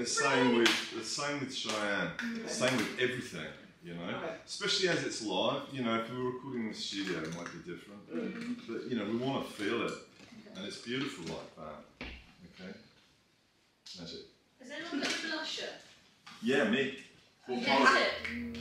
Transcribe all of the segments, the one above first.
the same with Cheyenne. Same with everything, you know. Especially as it's live. You know, if we were recording in the studio, it might be different. But you know, we want to feel it, and it's beautiful like that. Okay. Magic. Has anyone got a blusher? Yeah, me. What That's colour? it.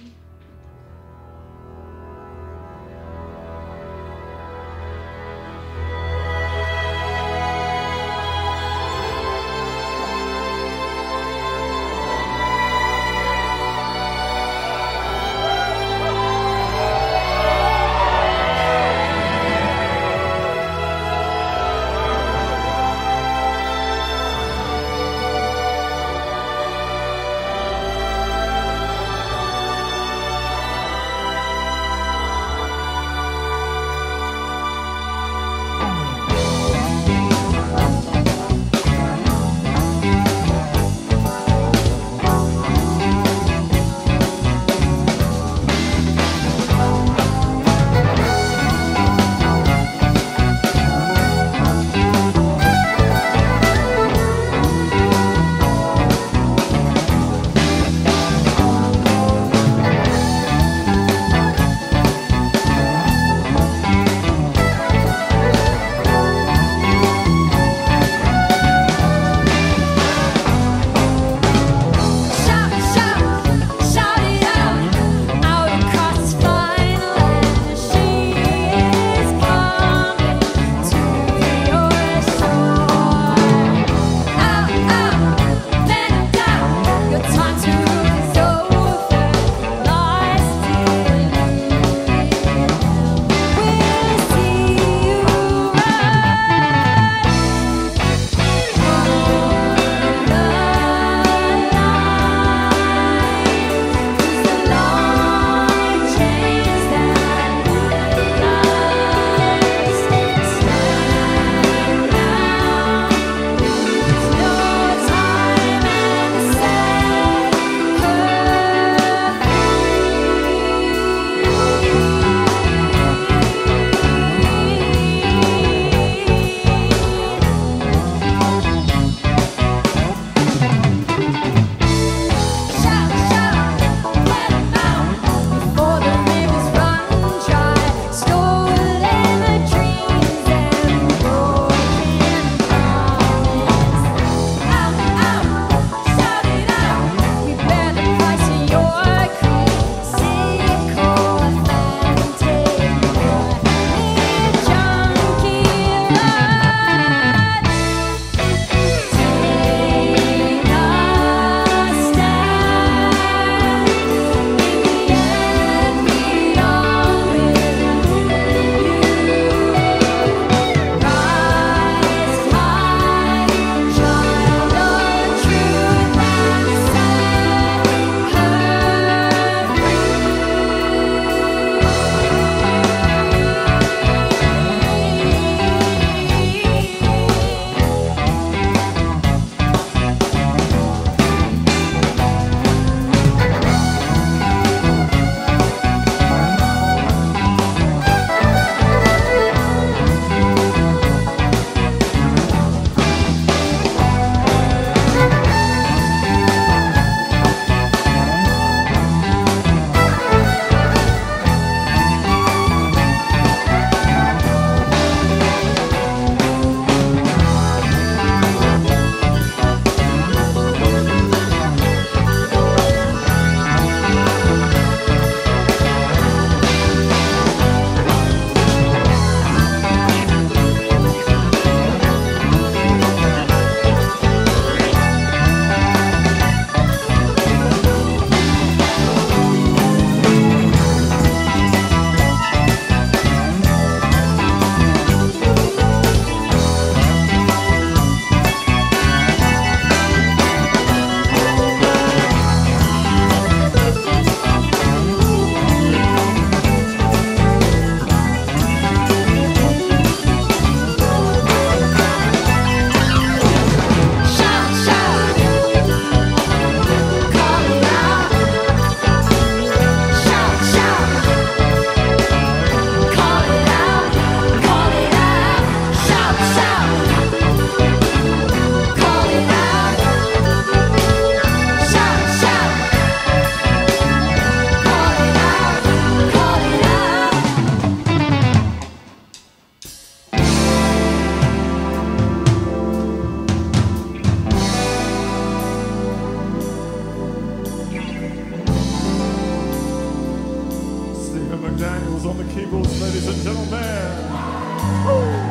peoples, ladies and gentlemen. Woo!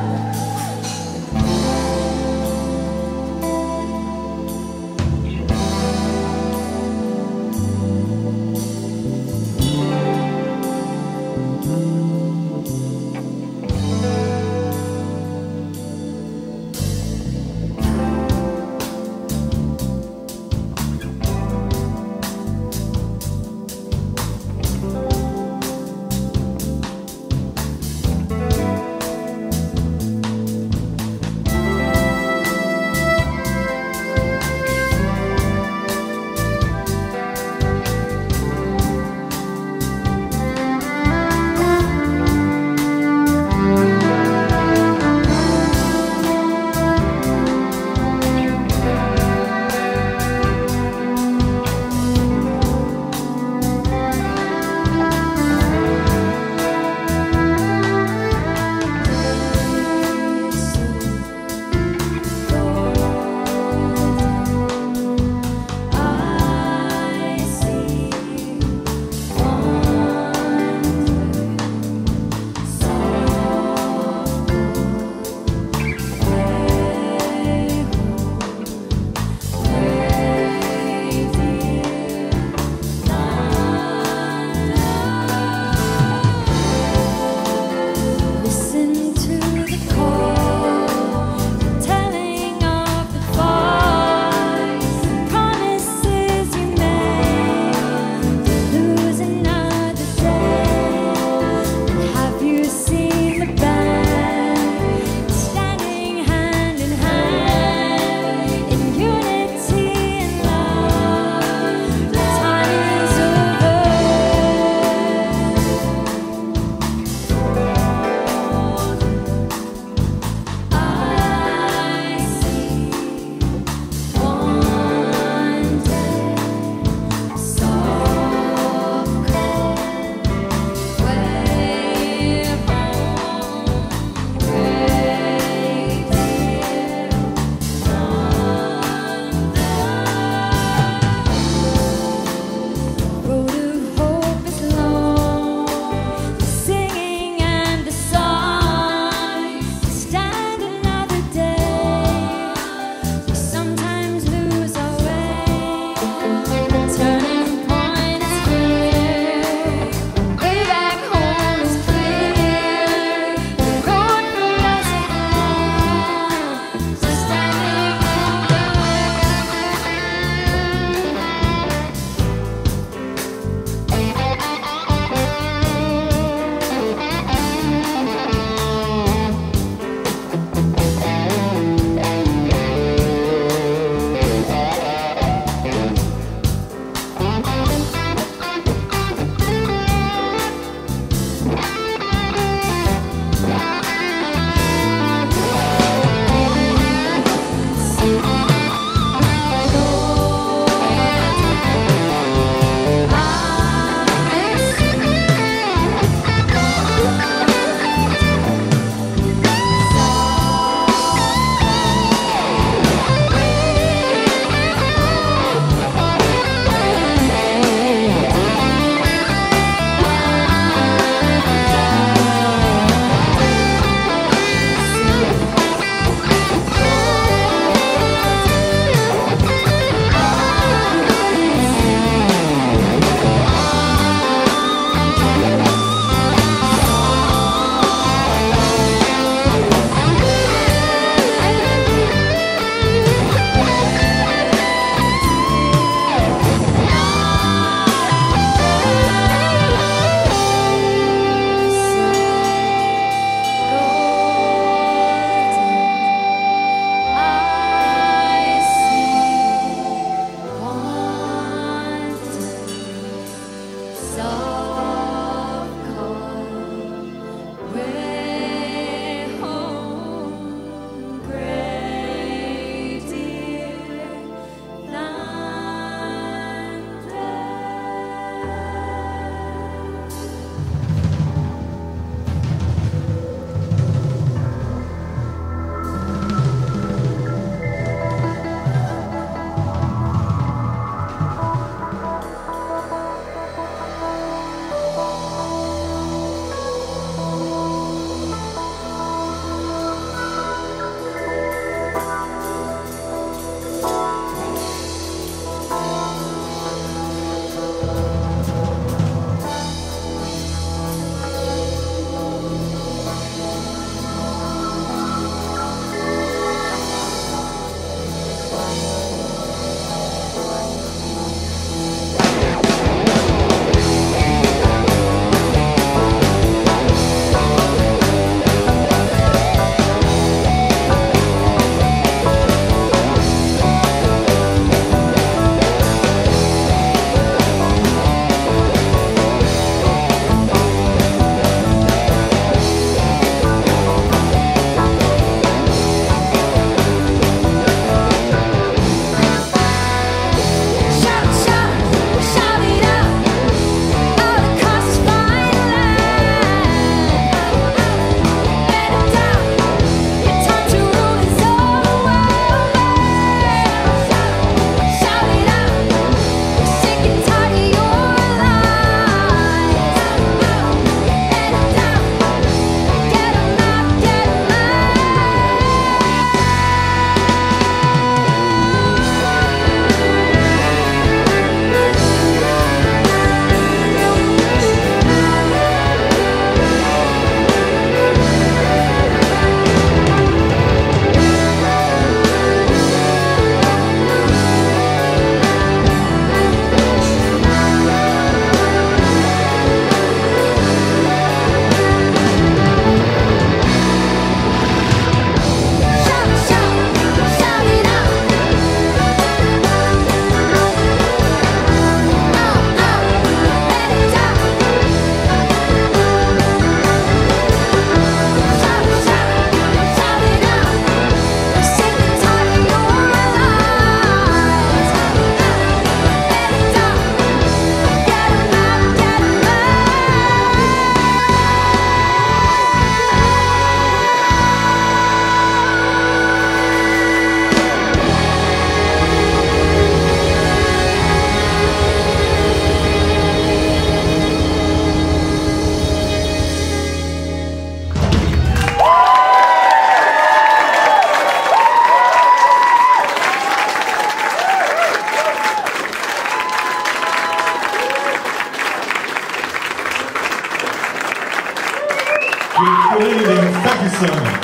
evening. Thank you so much.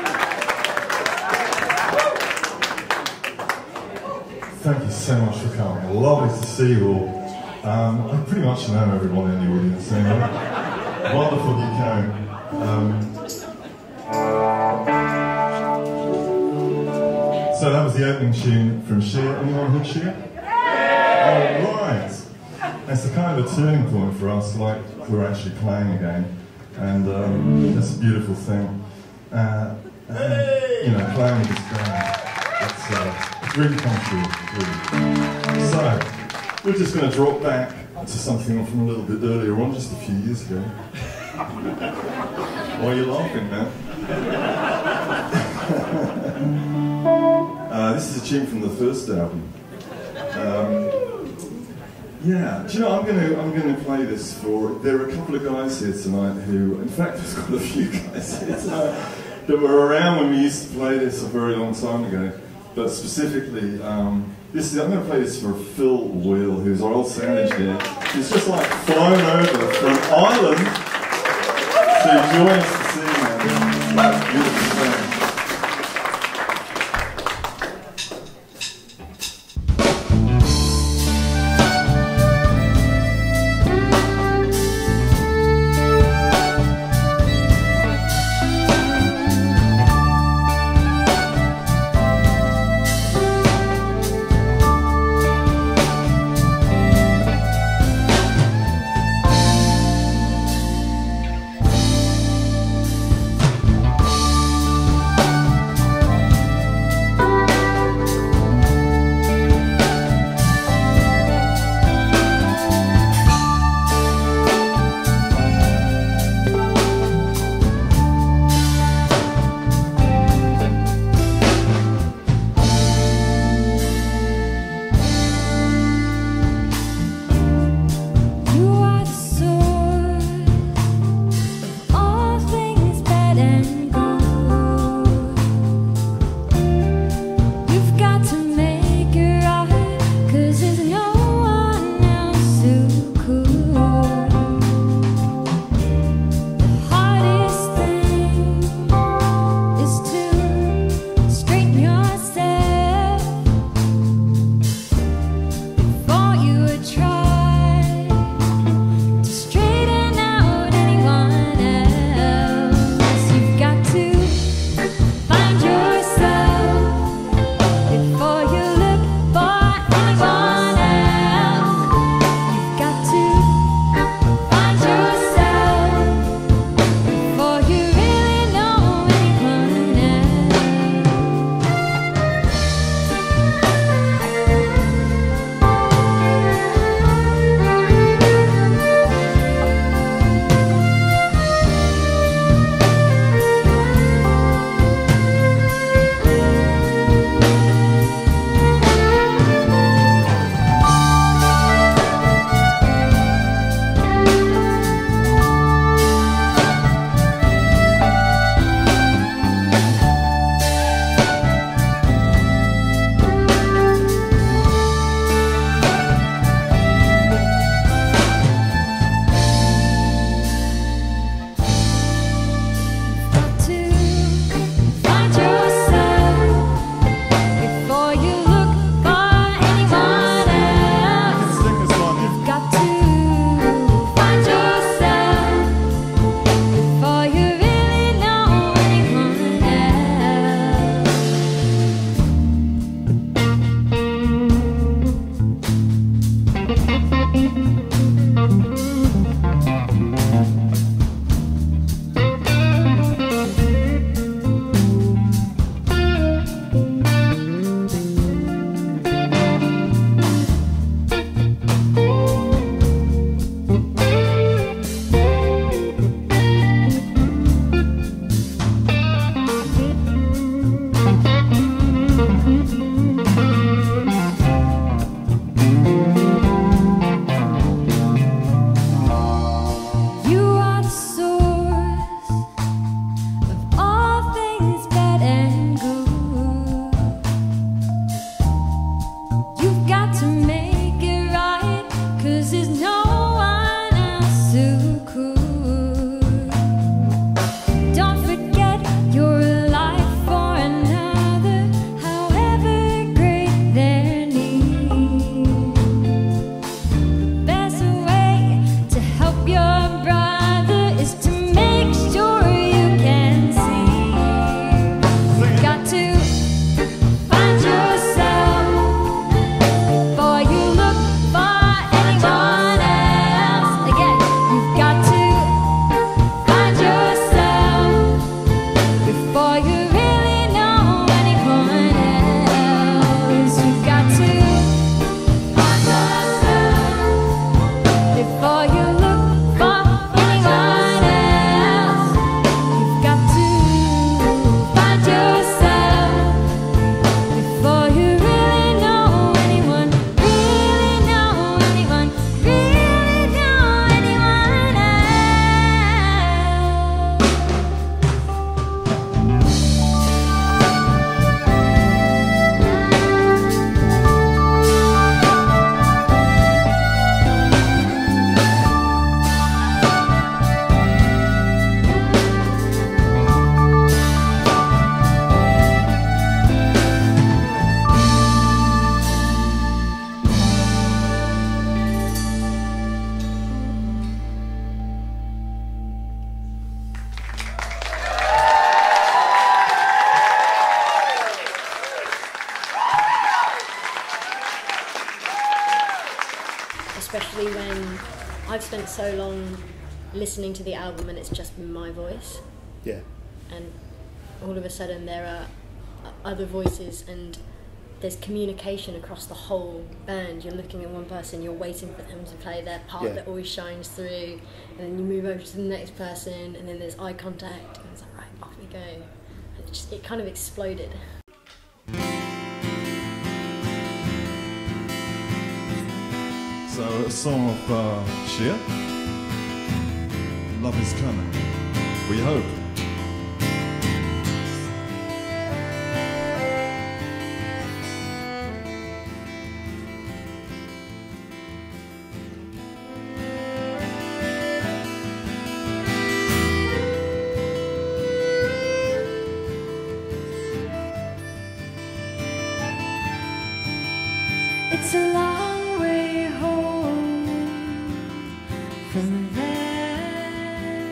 Thank you so much for coming. Lovely to see you all. I pretty much know everyone in the audience anyway. Wonderful you came. So that was the opening tune from Sia. Anyone heard Sia? Oh, right. It's a kind of a turning point for us, like we're actually playing again. And that's a beautiful thing. You know, playing with this band, it's a dream come true, really. So, we're just going to drop back to something from a little bit earlier on, just a few years ago. Why are you laughing, man? This is a tune from the first album. Yeah, do you know, I'm going to play this for... There are a couple of guys here tonight who... In fact, there's quite a few guys here tonight that were around when we used to play this a very long time ago. But specifically, I'm going to play this for Phil Wheel, who's our old sound engineer. He's just like flown over from Ireland to join us this evening. Beautiful sound. spent so long listening to the album and it's just been my voice. Yeah. And all of a sudden there are other voices and there's communication across the whole band. You're looking at one person, you're waiting for them to play their part that always shines through, and then you move over to the next person, and then there's eye contact, and it's like, right, off we go. And it kind of exploded. So, a song of Sia. Love is coming. We hope. It's a long way home from there,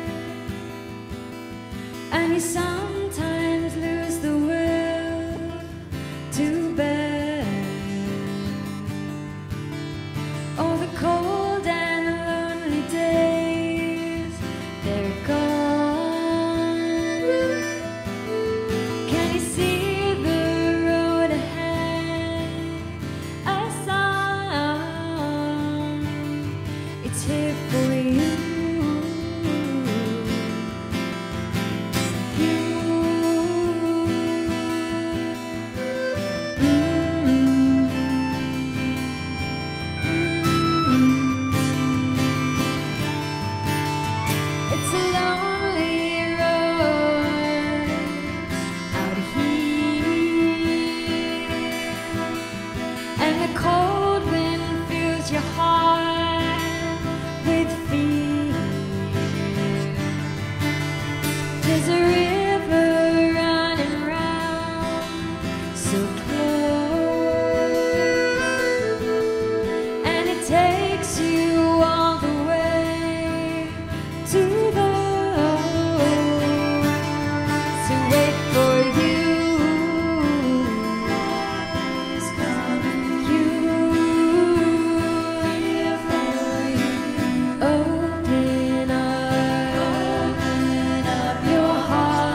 and you sometimes lose the will to bear all the cold and lonely days, they're gone. Can you see the road ahead? It's here for you. It's a lonely road out here, and the cold wind fills your heart with fear. There's a river running round so close, and it takes you all the way to those who wait for you. Is coming, you here for you. Open up your heart.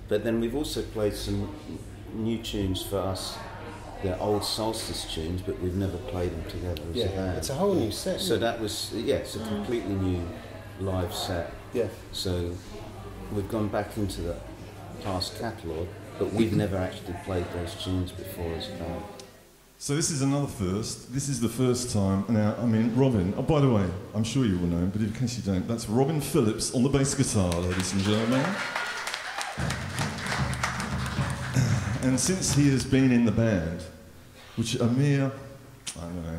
But then we've also played some new tunes for us. They're old Solstice tunes, but we've never played them together as a band. It's a whole new set. So that was, it's a completely new live set. Yeah. So we've gone back into the past catalogue, but we've never actually played those tunes before as a band. So this is another first. This is the first time. Now, I mean, Robin, oh, by the way, I'm sure you will know him, but in case you don't, that's Robin Phillips on the bass guitar, ladies and gentlemen. And since he has been in the band, which a mere, I don't know,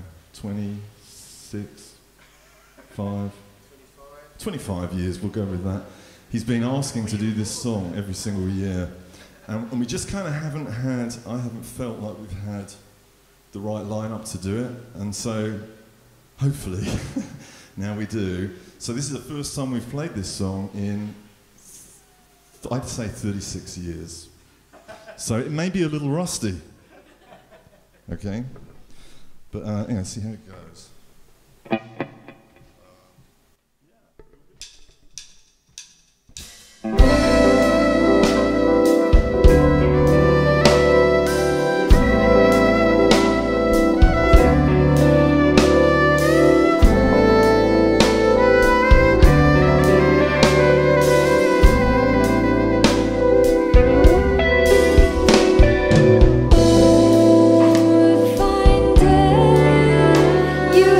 25 years, we'll go with that, he's been asking to do this song every single year. And we just kind of I haven't felt like we've had the right lineup to do it. And so, hopefully, now we do. So this is the first time we've played this song in, I'd say, 36 years. So it may be a little rusty, okay? But see how it goes. You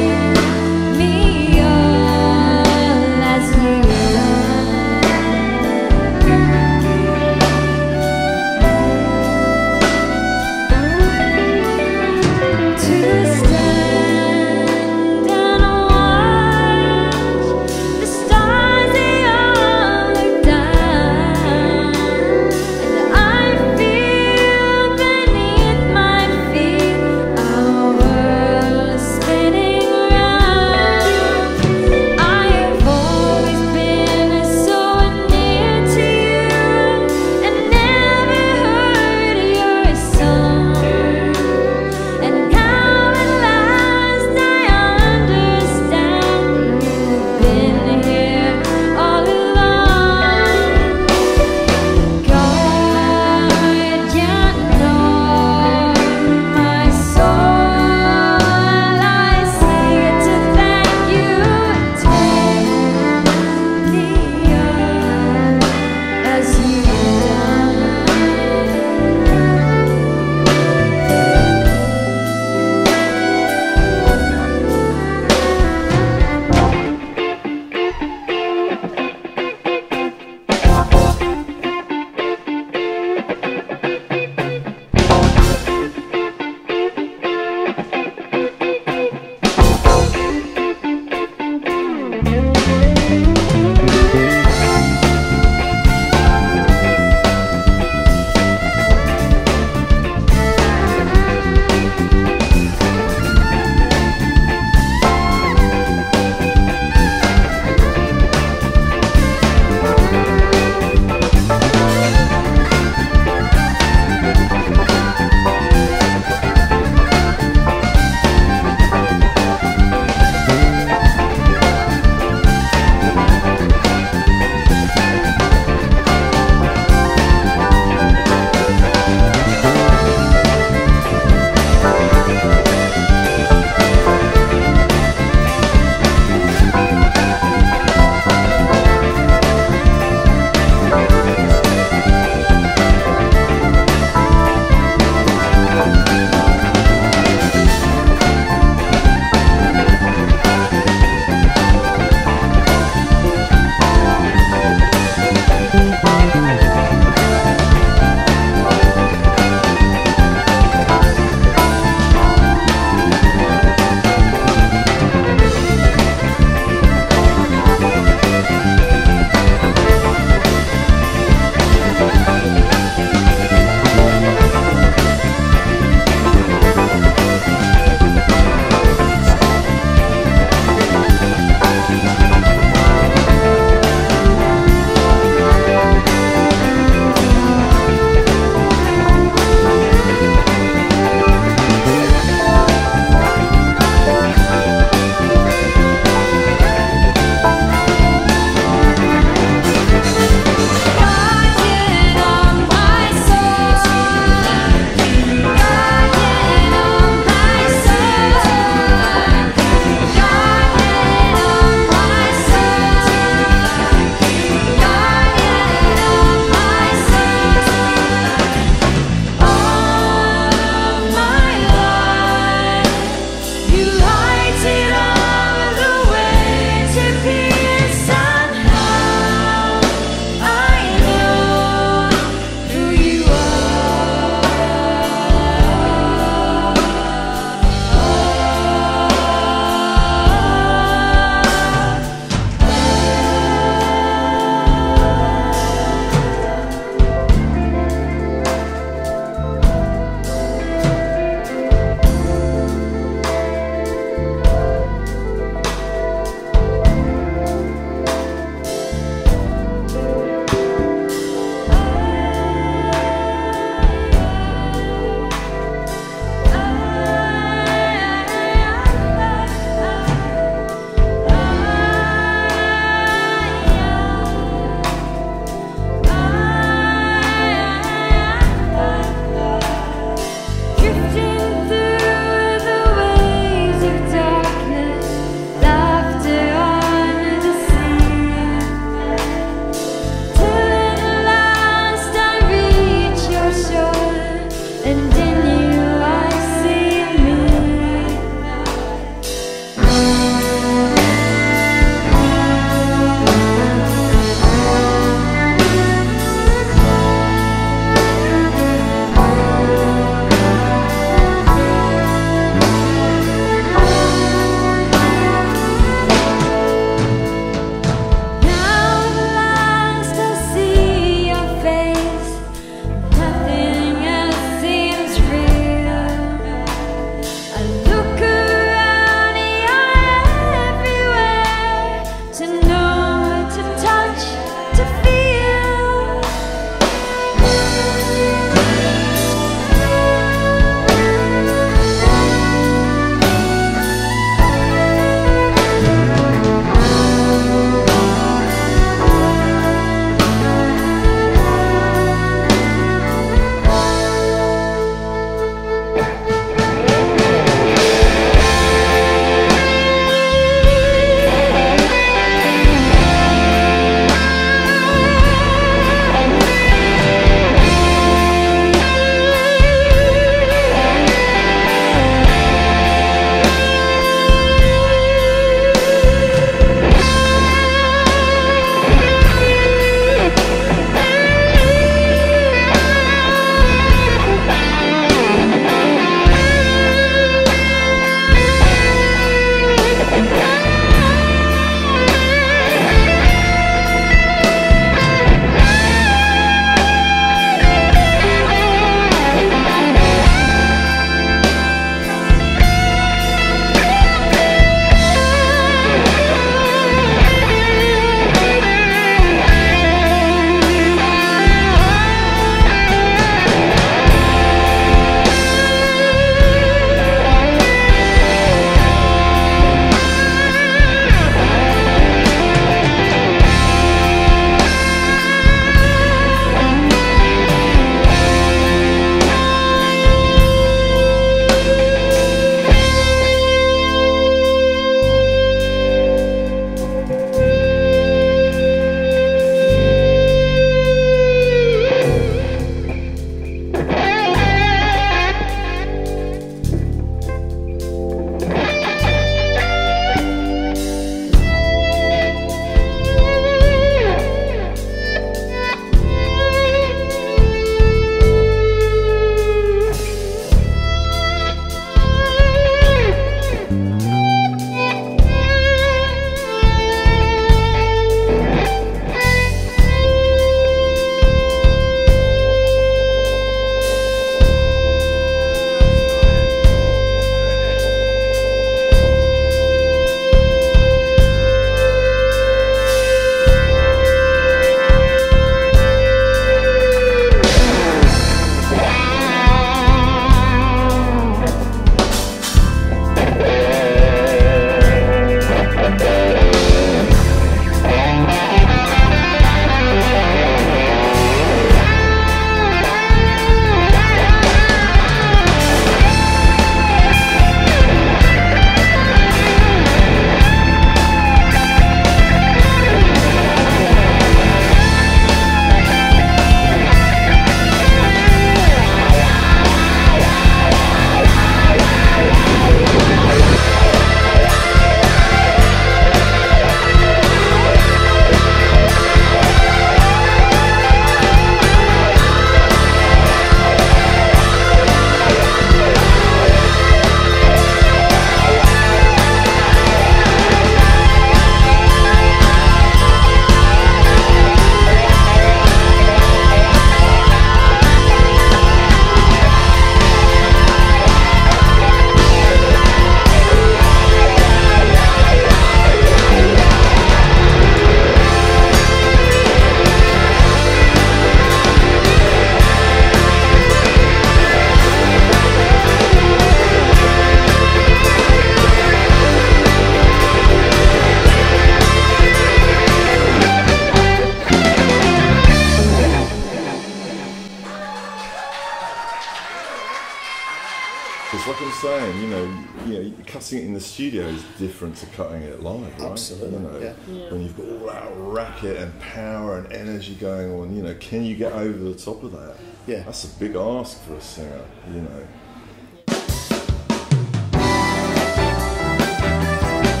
Because like I'm saying, you know, cutting it in the studio is different to cutting it live, right? Absolutely, You know, yeah. when you've got all that racket and power and energy going on, you know, can you get over the top of that? Yeah. That's a big ask for a singer, you know.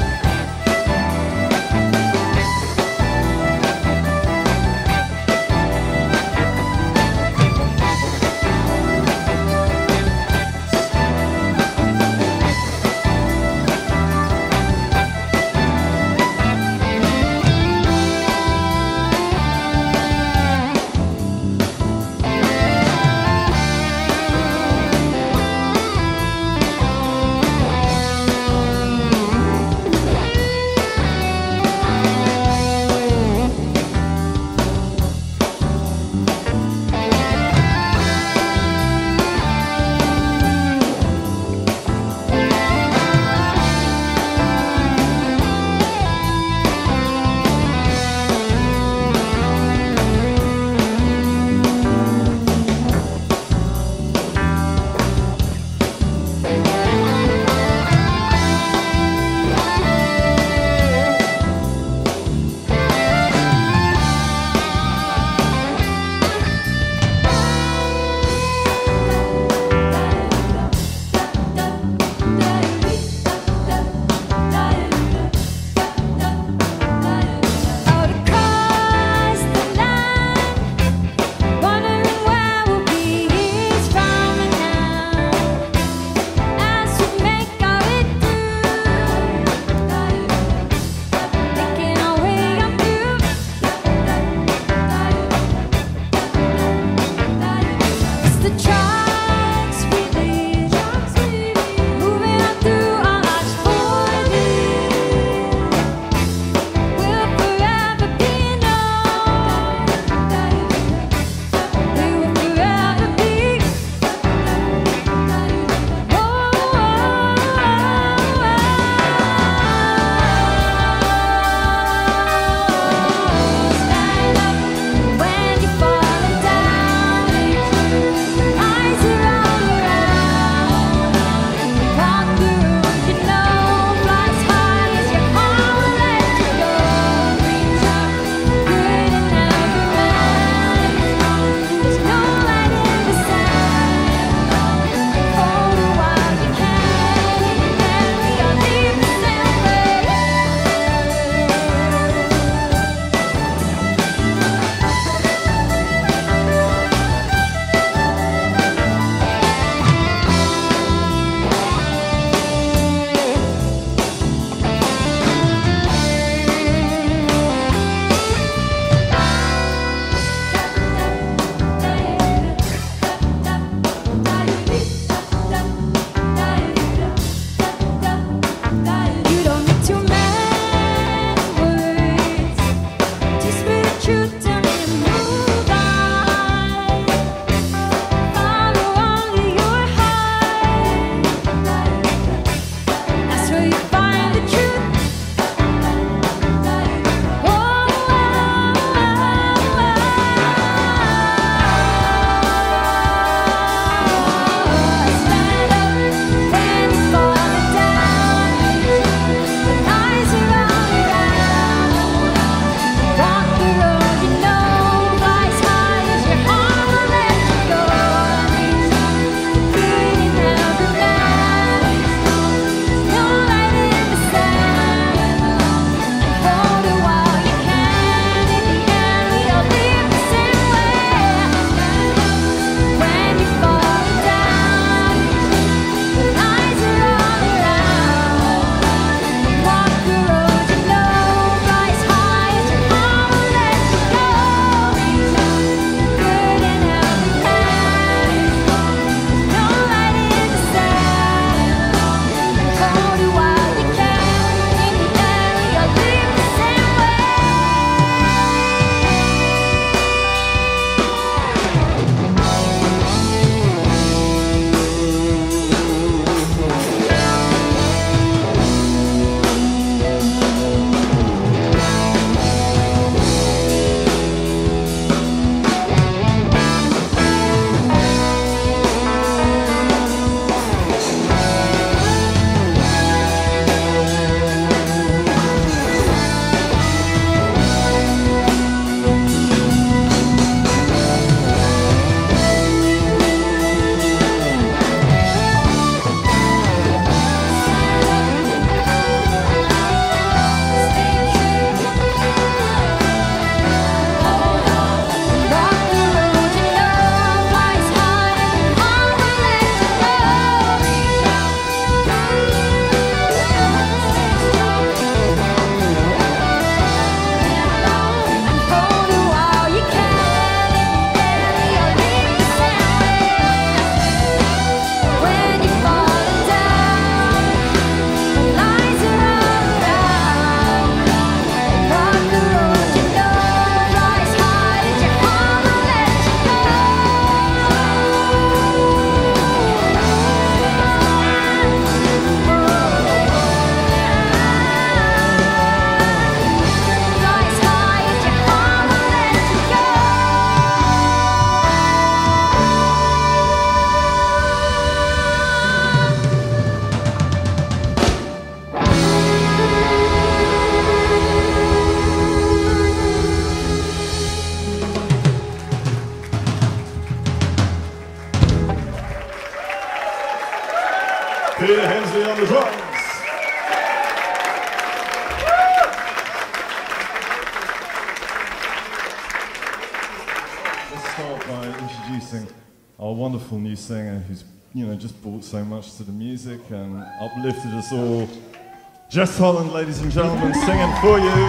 introducing our wonderful new singer who's, you know, just brought so much to the music and uplifted us all. Jess Holland, ladies and gentlemen, singing for you.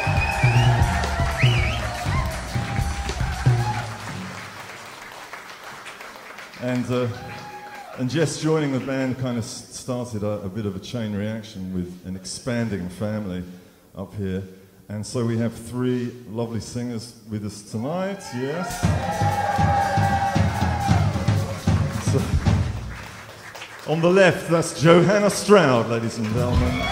And Jess joining the band kind of started a bit of a chain reaction with an expanding family up here. And so we have three lovely singers with us tonight, yes. So, on the left, that's Johanna Stroud, ladies and gentlemen.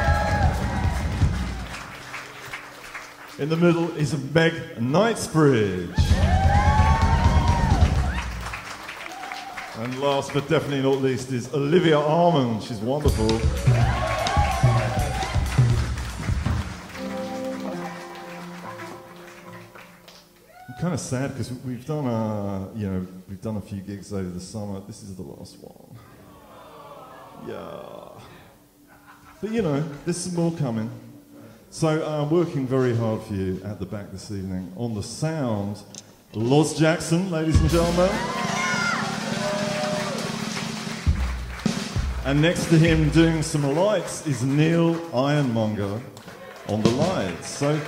In the middle is Meg Knightsbridge. And last but definitely not least is Olivia Armand. She's wonderful. I'm kind of sad because we've done a few gigs over the summer. This is the last one. Yeah. But you know, there's some more coming. So I'm working very hard for you at the back this evening. On the sound, Los Jackson, ladies and gentlemen. And next to him doing some lights is Neil Ironmonger on the lights. So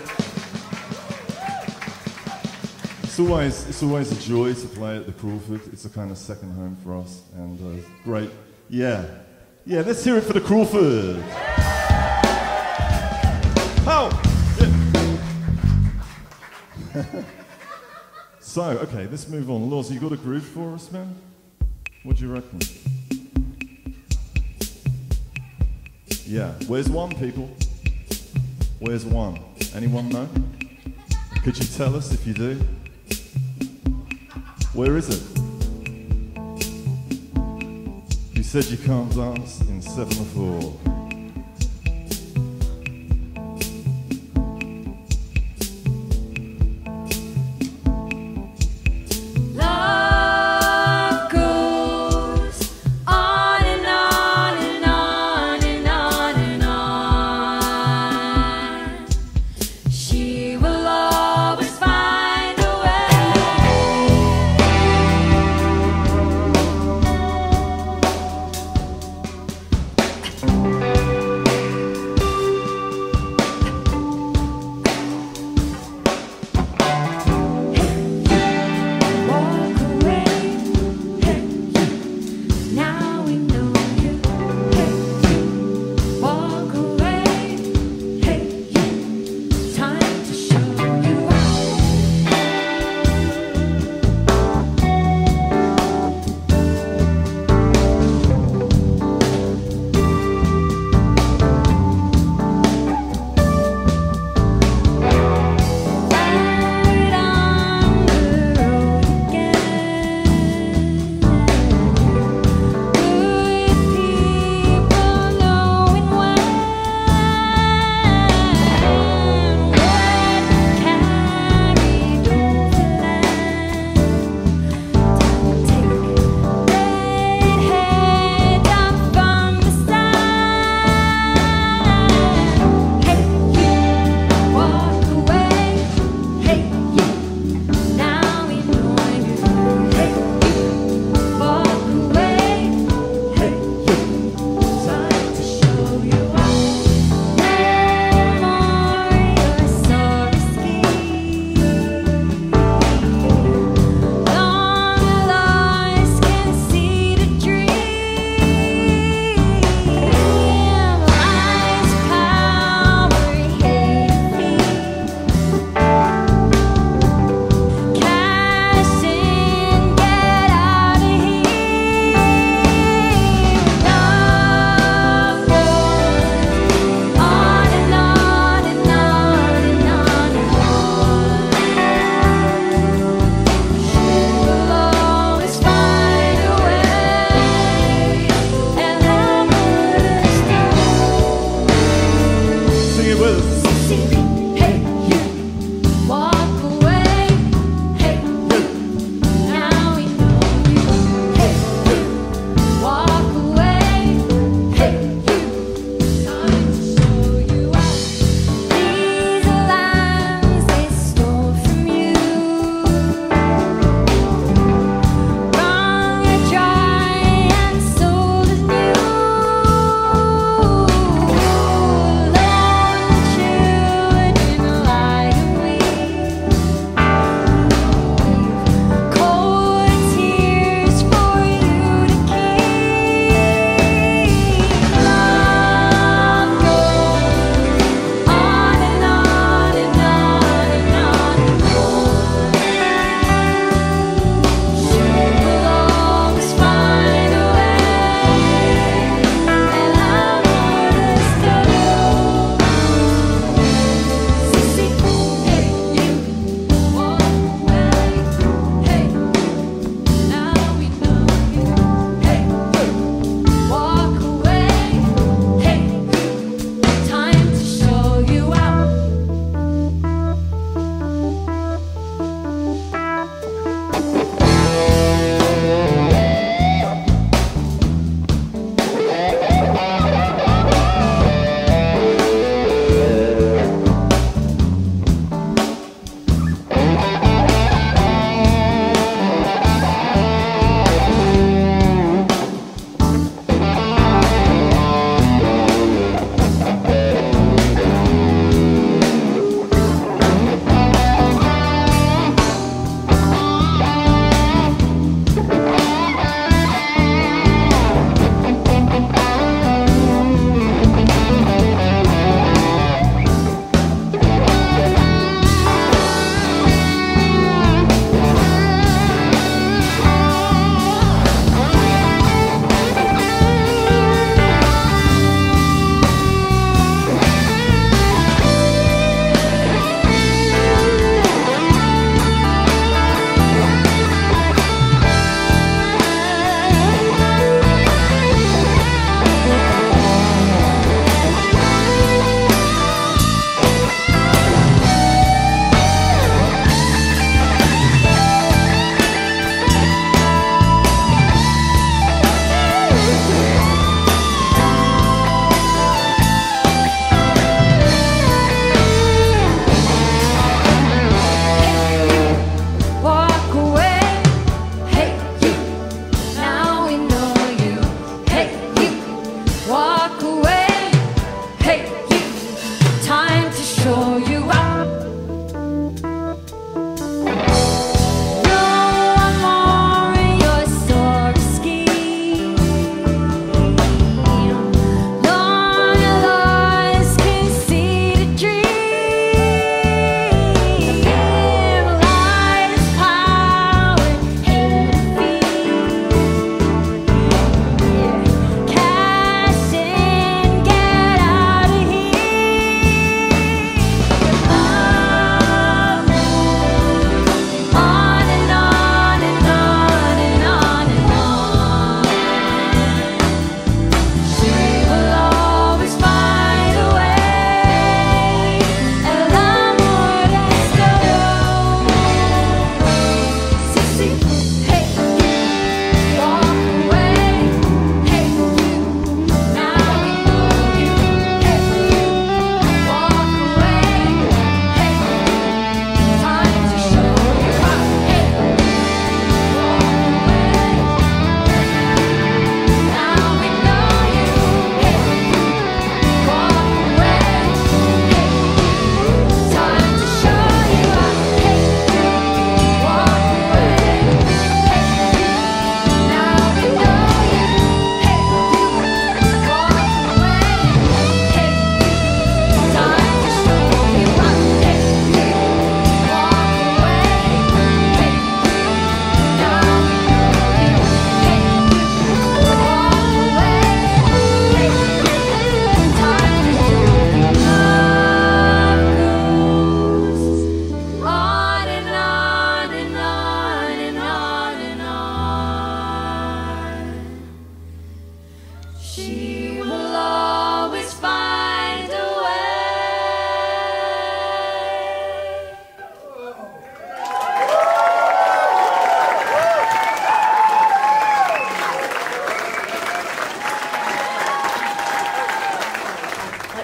it's always a joy to play at the Craufurd. It's a kind of second home for us, and great. Yeah, let's hear it for the Craufurd. How? Yeah. So, okay, let's move on. Loz, you got a groove for us, man? What do you reckon? Yeah, where's one, people? Where's one? Anyone know? Could you tell us if you do? Where is it? You said you can't dance in 7/4.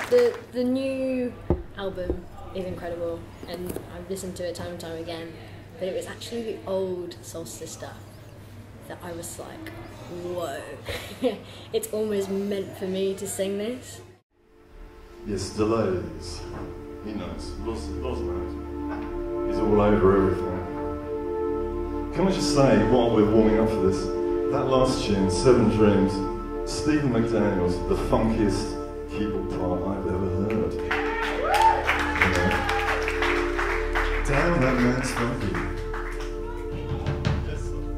The new album is incredible, and I've listened to it time and time again. But it was actually the old Solstice stuff that I was like, whoa, it's almost meant for me to sing this. Yes, delays. He knows. Loz knows. He's all over everything. Can I just say, while we're warming up for this, that last tune, Seven Dreams, Stephen McDaniel's the funkiest keyboard part I've ever heard. You know? Damn, that man's funky. Yes, sir.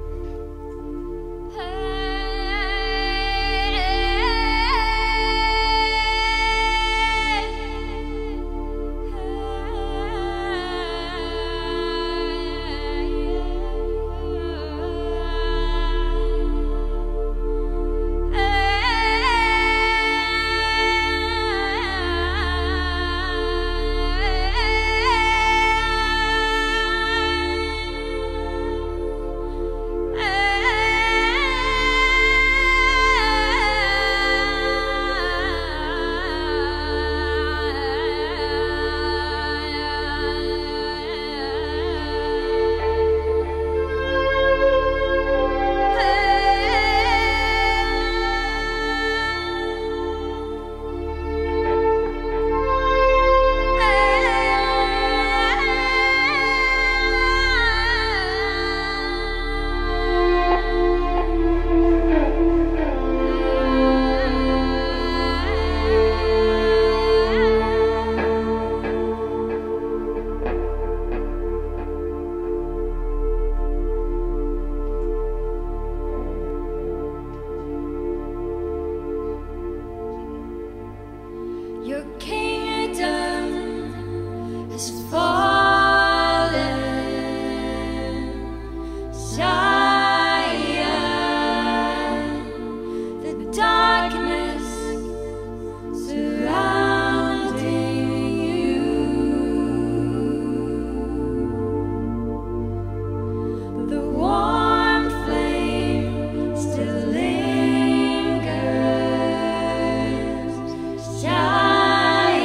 Your kingdom has fallen, Zion, the darkness surrounding you, the warm flame still lingers. Zion,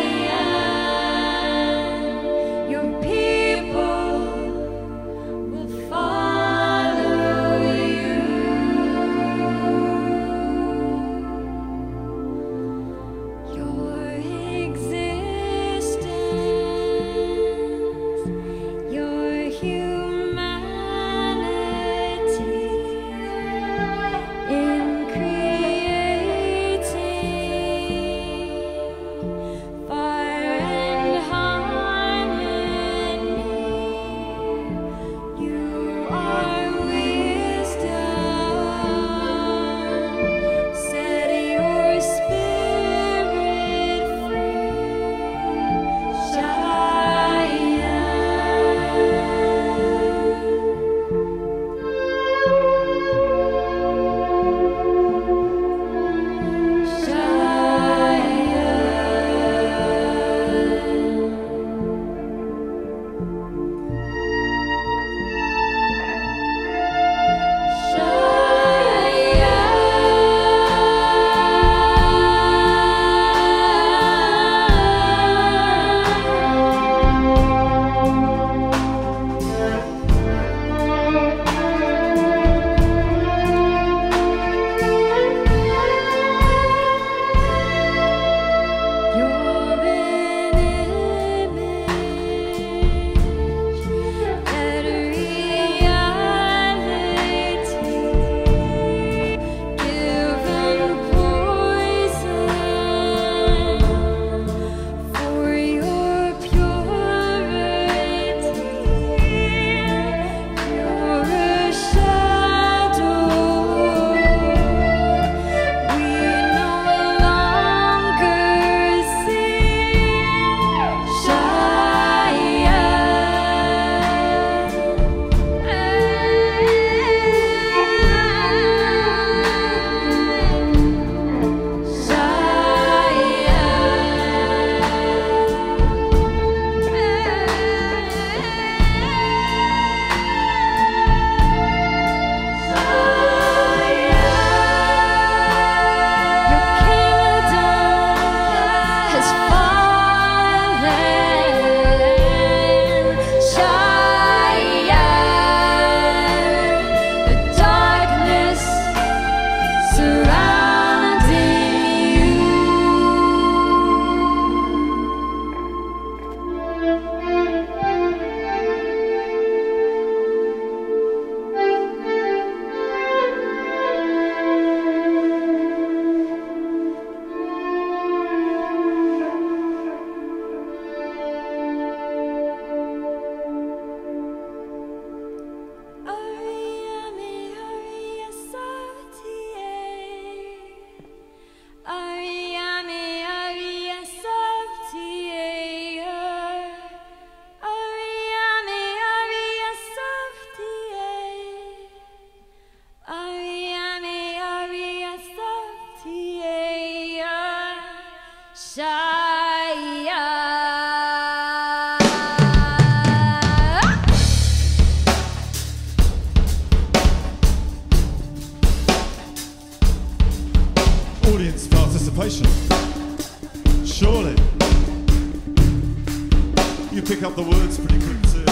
can pick up the words pretty quick too.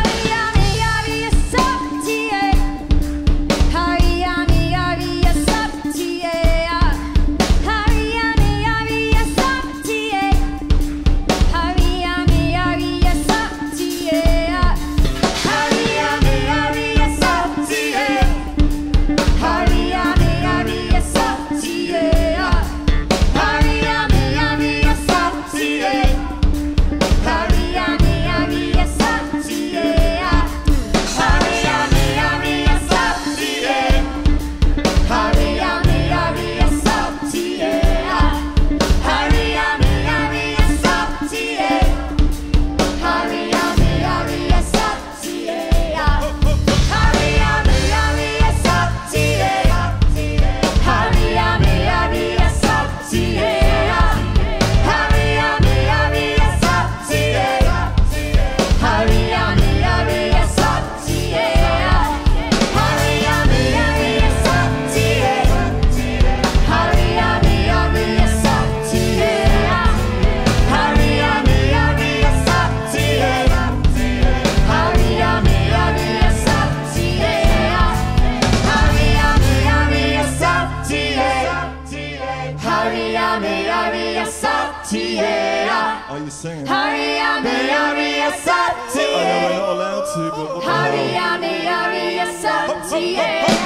Are you singing? Hurry, hurry, hurry, I know we're not allowed to, but what the hurry, hell? hurry, hurry, hurry,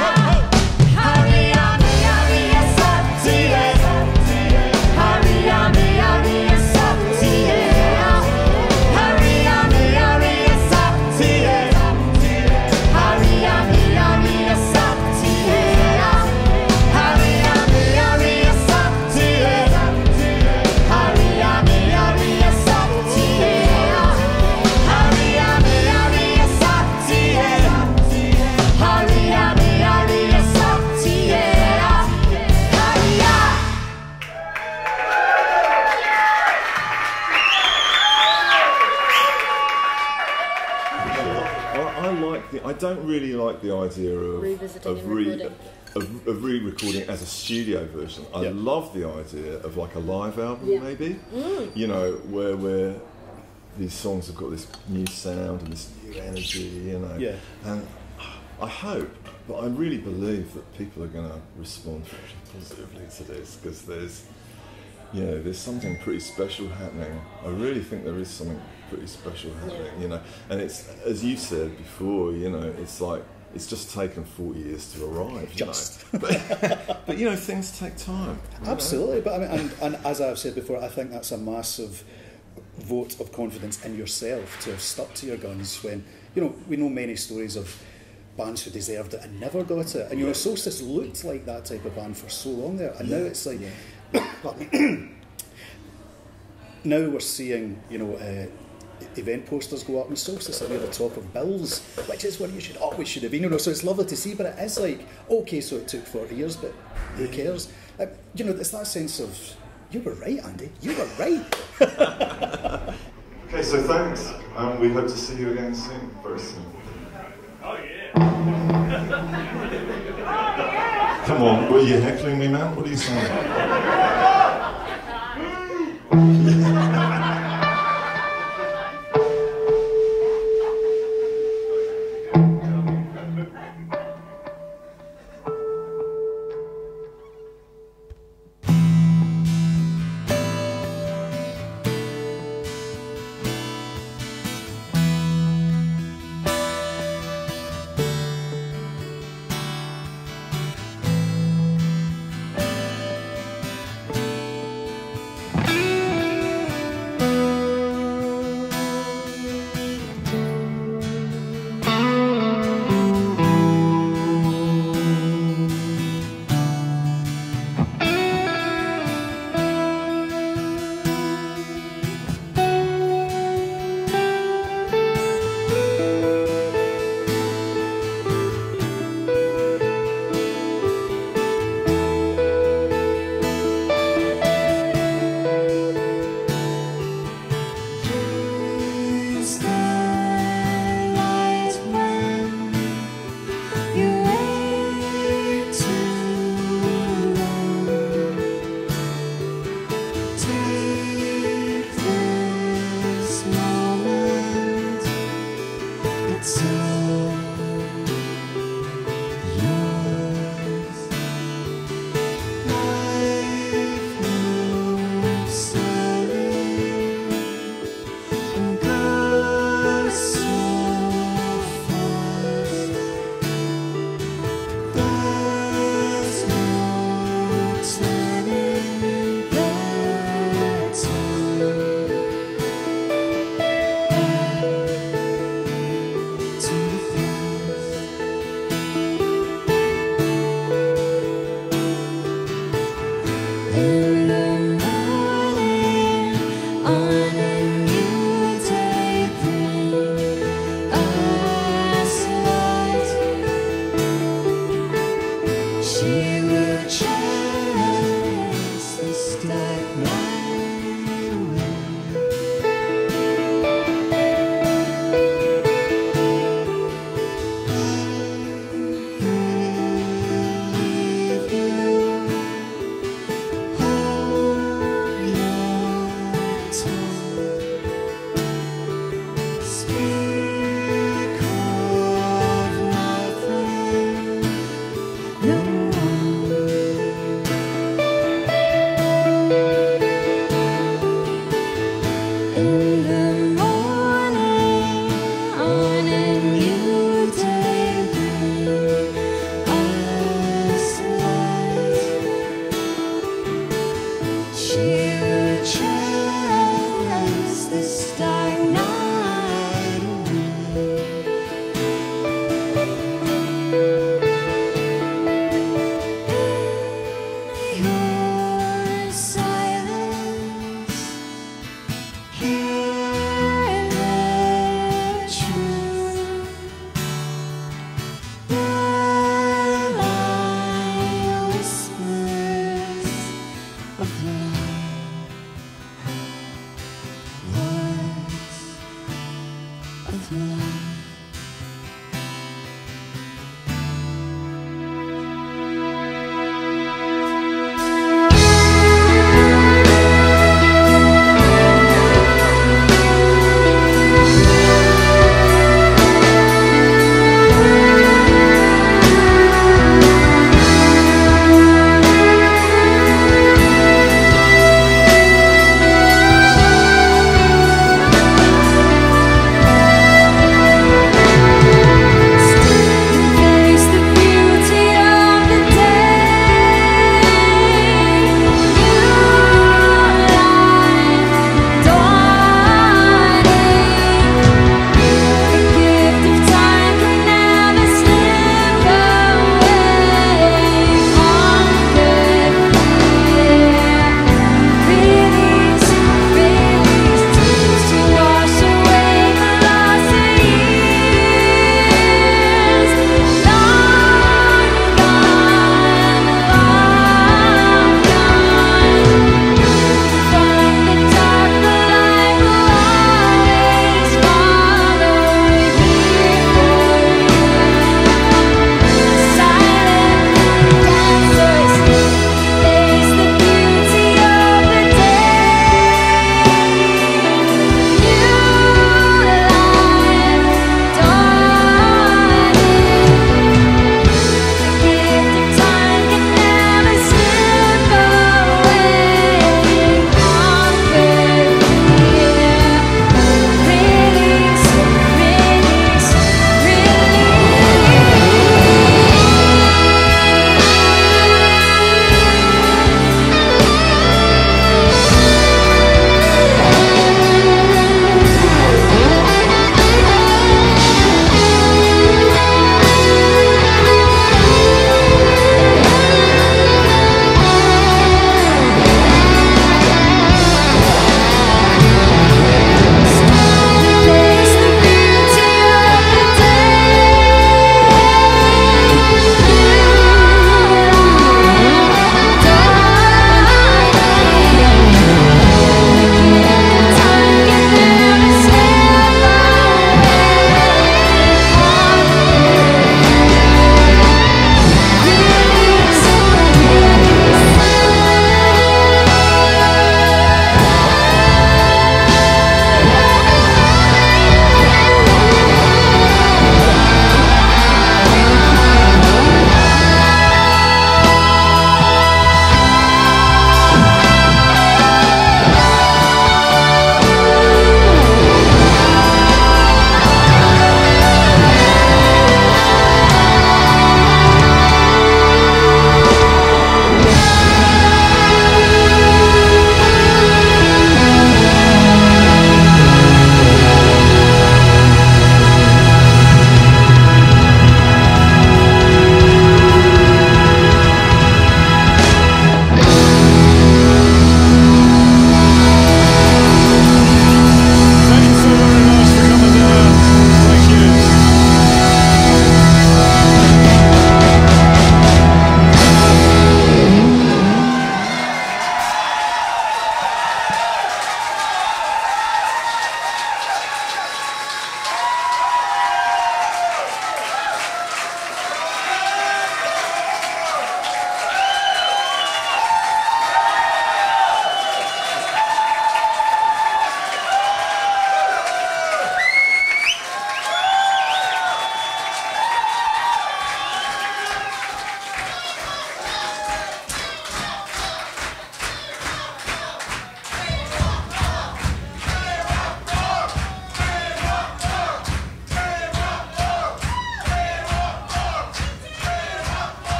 I don't really like the idea of Revisiting and recording. of re-recording as a studio version. I love the idea of like a live album, maybe. You know, where these songs have got this new sound and this new energy, you know. Yeah. And I hope, but I really believe that people are going to respond very positively to this, because there's something pretty special happening. I really think there is something pretty special happening, you know. And it's, as you said before, you know, it's like, it's just taken 40 years to arrive, you know. But you know, things take time. Absolutely, but I mean, and as I've said before, I think that's a massive vote of confidence in yourself to have stuck to your guns when, you know, we know many stories of bands who deserved it and never got it. And you know, Solstice looked like that type of band for so long there, and now it's like, now we're seeing, you know, event posters go up and Solstice are near the top of bills, which is where you should always should have been, you know. So it's lovely to see, but it is like, okay, so it took 40 years, but who cares? You know, it's that sense of, you were right, Andy, you were right. Okay, so thanks. We hope to see you again soon, very soon. Oh yeah. Come on, were you heckling me, man? What are you saying?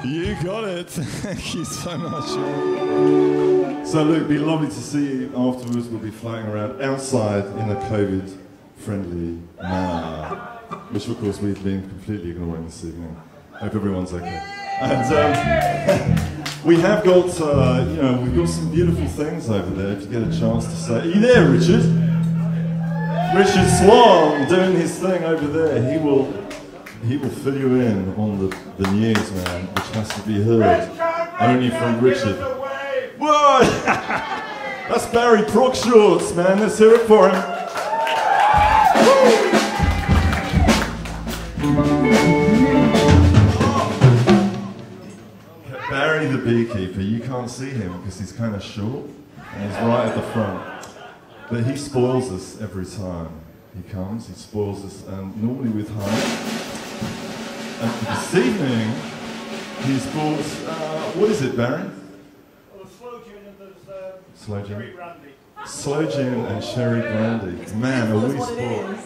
You got it. Thank you so much. So look, it'd be lovely to see you afterwards. We'll be floating around outside in a COVID-friendly manner, which of course we've been completely ignoring this evening. Hope everyone's okay. And we have got, you know, we've got some beautiful things over there. If you get a chance to say, are you there, Richard? Richard Swan doing his thing over there. He will fill you in on the news, man, which has to be heard only from Richard. Whoa! That's Barry Prockshorts, man. Let's hear it for him. Barry the beekeeper, you can't see him because he's kind of short and he's right at the front. But he spoils us every time he comes. He spoils us, normally with honey. And this evening, he's bought, what is it, Barry? Well, the slow gin and there's Slow gin? cherry brandy. Slow gin and cherry brandy. Man, are we spoiled.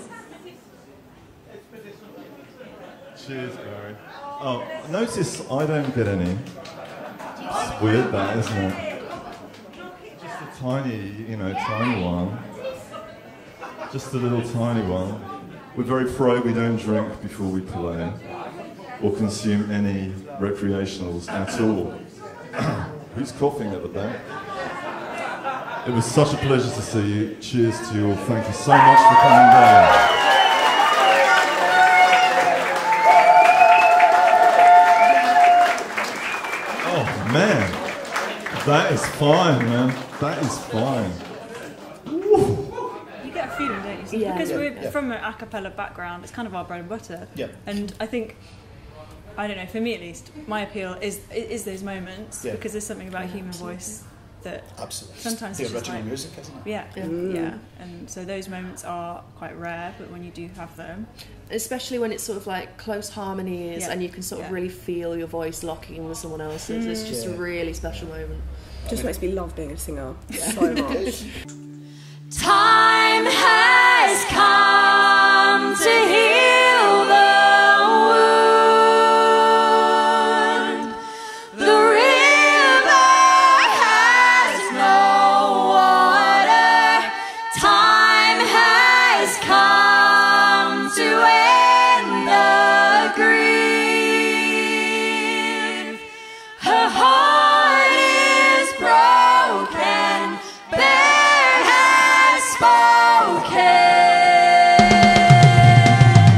Cheers, Barry. Oh, notice I don't get any. It's weird that, isn't it? Just a tiny, you know, tiny one. Just a little tiny one. We're very pro, we don't drink before we play or consume any recreationals at all. Who's coughing at the back? It was such a pleasure to see you. Cheers to you all. Thank you so much for coming down. Man, that is fine, man. That is fine. Woo. You get a feeling, don't you? Yeah. Because we're from an a cappella background, it's kind of our bread and butter. Yeah. And I think, I don't know, for me at least, my appeal is those moments, because there's something about human voice that absolutely sometimes the it's just original like, music, isn't it? yeah, and so those moments are quite rare, but when you do have them, especially when it's sort of like close harmonies and you can sort of really feel your voice locking in with someone else's. It's just a really special moment. Just makes me love being a singer so much. Time has come to heal the wound. The river has no water. Time has come to end the grief. Her heart is broken. Bear has spoken.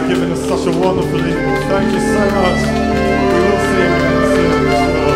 for giving us such a wonderful evening. Thank you so much. We will see you again soon.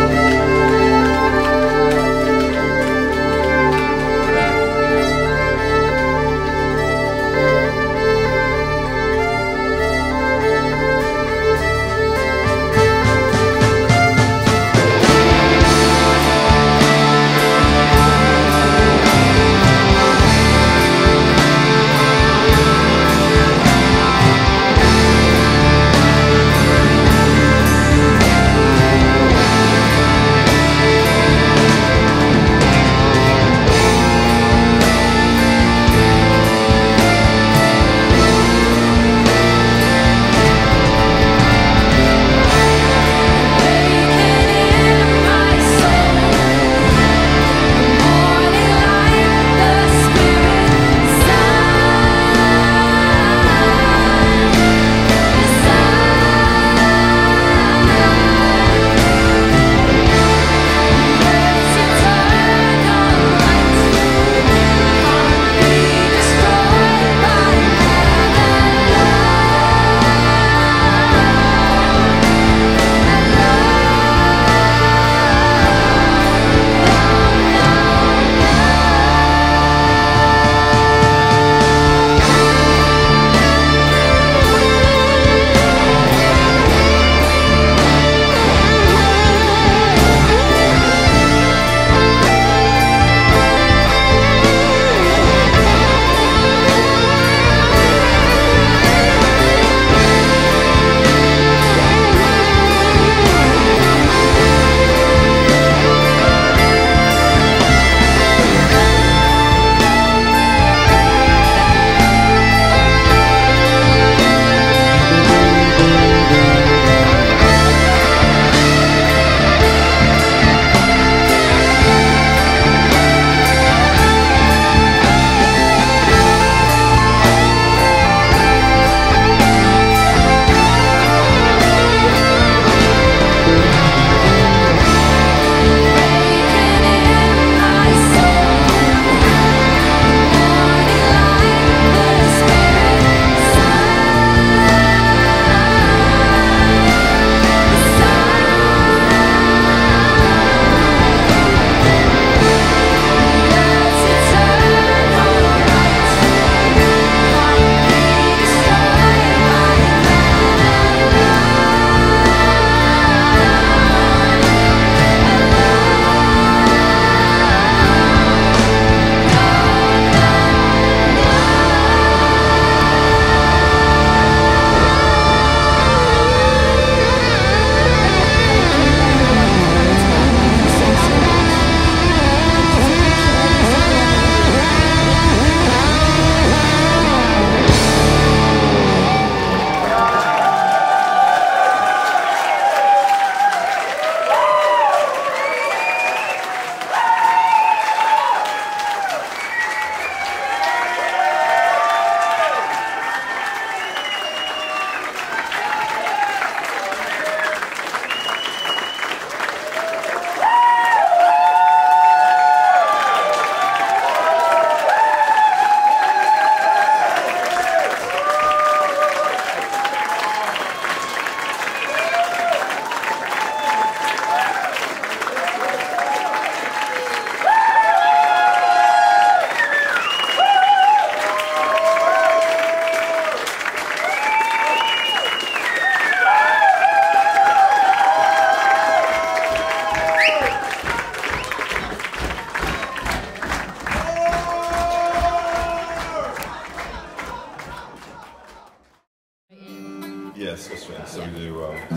Yes, that's right. So we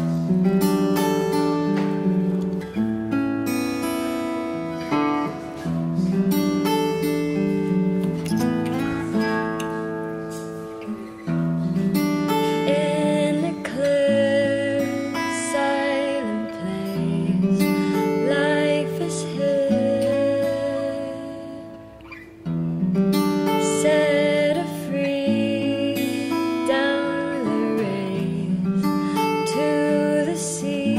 do. See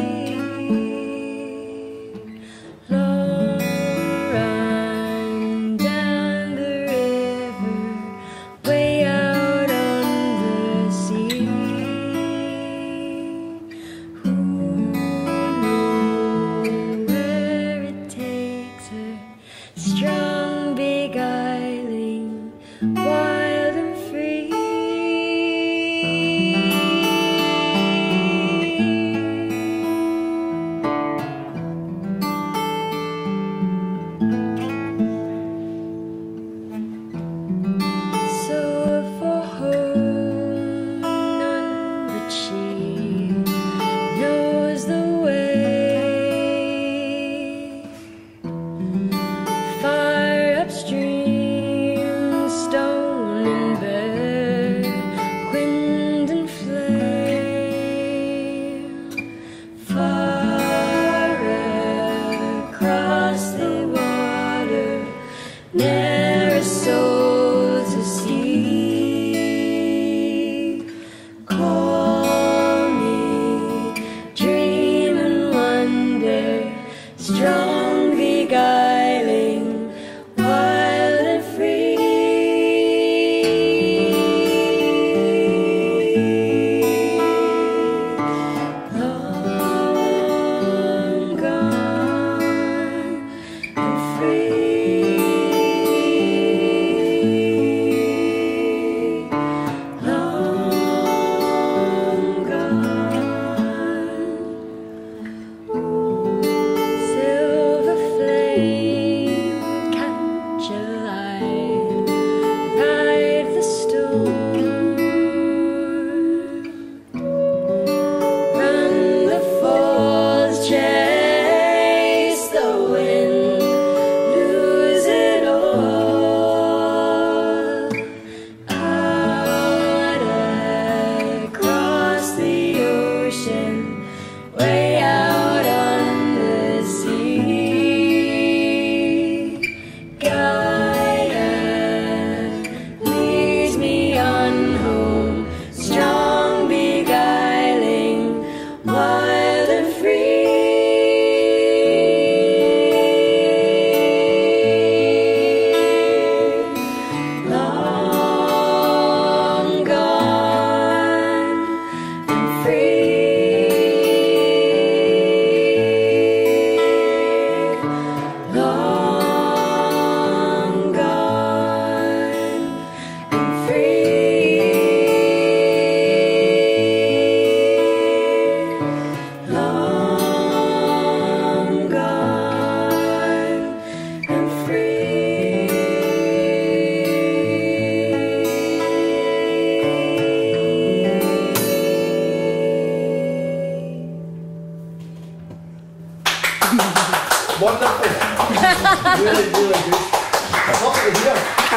Wonderful. Really, really good. Lovely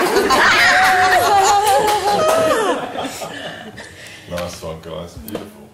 to hear. Nice one, guys. Beautiful.